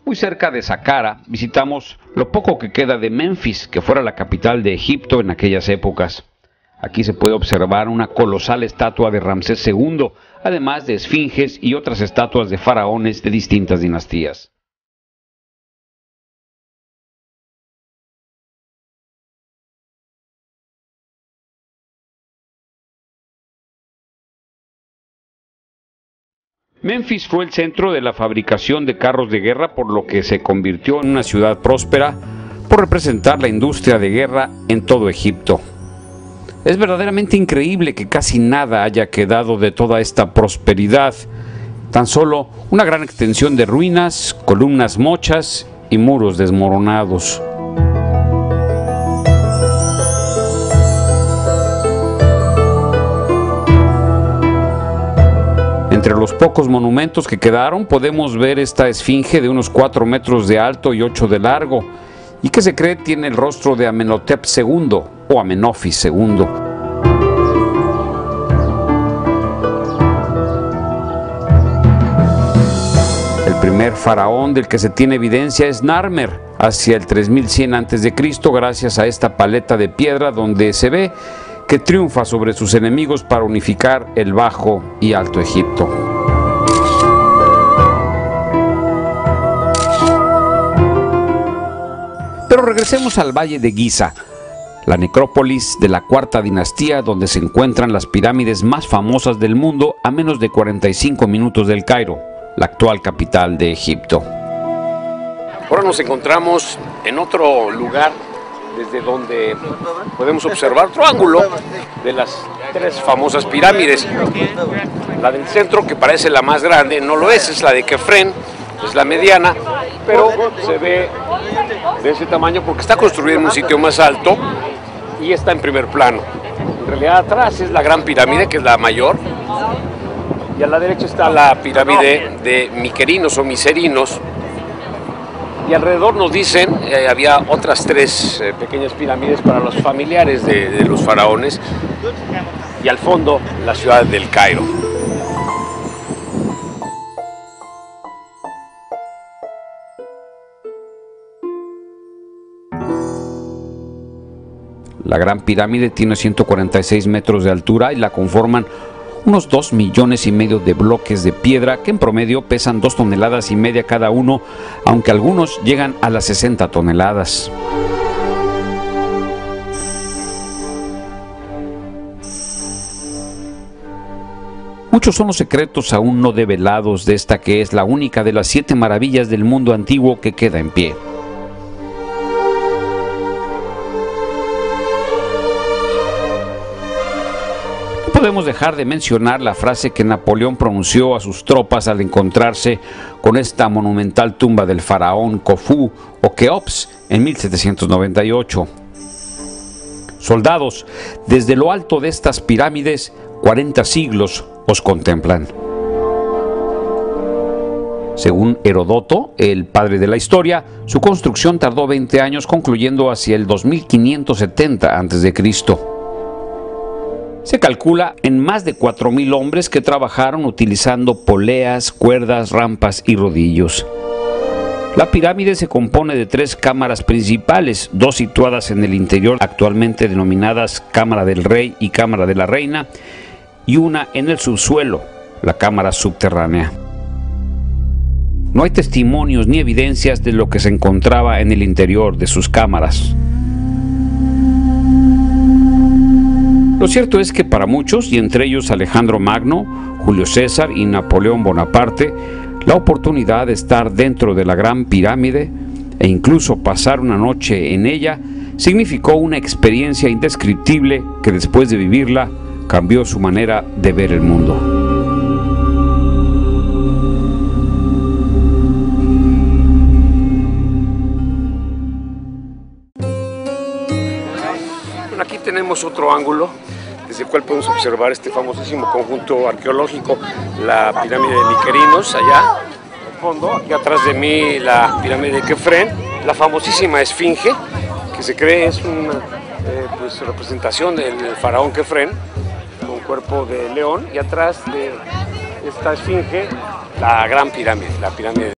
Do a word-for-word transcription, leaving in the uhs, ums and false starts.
Muy cerca de Saqqara visitamos lo poco que queda de Menfis, que fuera la capital de Egipto en aquellas épocas. Aquí se puede observar una colosal estatua de Ramsés segundo, además de esfinges y otras estatuas de faraones de distintas dinastías. Menfis fue el centro de la fabricación de carros de guerra, por lo que se convirtió en una ciudad próspera por representar la industria de guerra en todo Egipto. Es verdaderamente increíble que casi nada haya quedado de toda esta prosperidad, tan solo una gran extensión de ruinas, columnas mochas y muros desmoronados. Entre los pocos monumentos que quedaron podemos ver esta esfinge de unos cuatro metros de alto y ocho de largo, y que se cree tiene el rostro de Amenhotep segundo o Amenofis segundo. El primer faraón del que se tiene evidencia es Narmer, hacia el tres mil cien antes de Cristo, gracias a esta paleta de piedra donde se ve que triunfa sobre sus enemigos para unificar el Bajo y Alto Egipto. Pero regresemos al Valle de Giza, la necrópolis de la cuarta dinastía, donde se encuentran las pirámides más famosas del mundo a menos de cuarenta y cinco minutos del Cairo, la actual capital de Egipto. Ahora nos encontramos en otro lugar desde donde podemos observar otro ángulo de las tres famosas pirámides. La del centro, que parece la más grande, no lo es, es la de Kefren, es la mediana, pero se ve de ese tamaño porque está construida en un sitio más alto y está en primer plano. En realidad atrás es la Gran Pirámide, que es la mayor, y a la derecha está la pirámide de Miquerinos o Miserinos. Y alrededor nos dicen, eh, había otras tres eh, pequeñas pirámides para los familiares de, de los faraones, y al fondo la ciudad del Cairo. La Gran Pirámide tiene ciento cuarenta y seis metros de altura y la conforman unos dos millones y medio de bloques de piedra que en promedio pesan dos toneladas y media cada uno, aunque algunos llegan a las sesenta toneladas. Muchos son los secretos aún no develados de esta, que es la única de las siete maravillas del mundo antiguo que queda en pie. No podemos dejar de mencionar la frase que Napoleón pronunció a sus tropas al encontrarse con esta monumental tumba del faraón Khufu o Keops en mil setecientos noventa y ocho. Soldados, desde lo alto de estas pirámides, cuarenta siglos os contemplan. Según Heródoto, el padre de la historia, su construcción tardó veinte años, concluyendo hacia el dos mil quinientos setenta antes de Cristo. Se calcula en más de cuatro mil hombres que trabajaron utilizando poleas, cuerdas, rampas y rodillos. La pirámide se compone de tres cámaras principales, dos situadas en el interior, actualmente denominadas Cámara del Rey y Cámara de la Reina, y una en el subsuelo, la cámara subterránea. No hay testimonios ni evidencias de lo que se encontraba en el interior de sus cámaras. Lo cierto es que para muchos, y entre ellos Alejandro Magno, Julio César y Napoleón Bonaparte, la oportunidad de estar dentro de la Gran Pirámide e incluso pasar una noche en ella significó una experiencia indescriptible que, después de vivirla, cambió su manera de ver el mundo. Bueno, aquí tenemos otro ángulo desde el cual podemos observar este famosísimo conjunto arqueológico, la pirámide de Miquerinos, allá al fondo. Aquí atrás de mí la pirámide de Kefren, la famosísima esfinge, que se cree es una eh, pues, representación del faraón Kefren, con cuerpo de león, y atrás de esta esfinge la Gran Pirámide, la pirámide